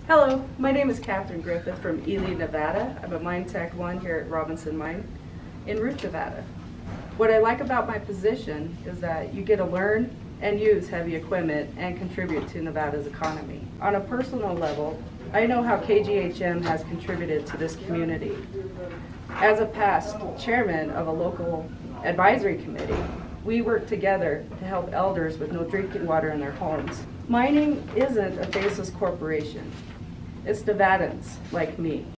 Hello, my name is Kathryn Griffith from Ely, Nevada. I'm a Mine Tech 1 here at Robinson Mine in Ruth, Nevada. What I like about my position is that you get to learn and use heavy equipment and contribute to Nevada's economy. On a personal level, I know how KGHM has contributed to this community. As a past chairman of a local advisory committee, we work together to help elders with no drinking water in their homes. Mining isn't a faceless corporation. It's Nevadans like me.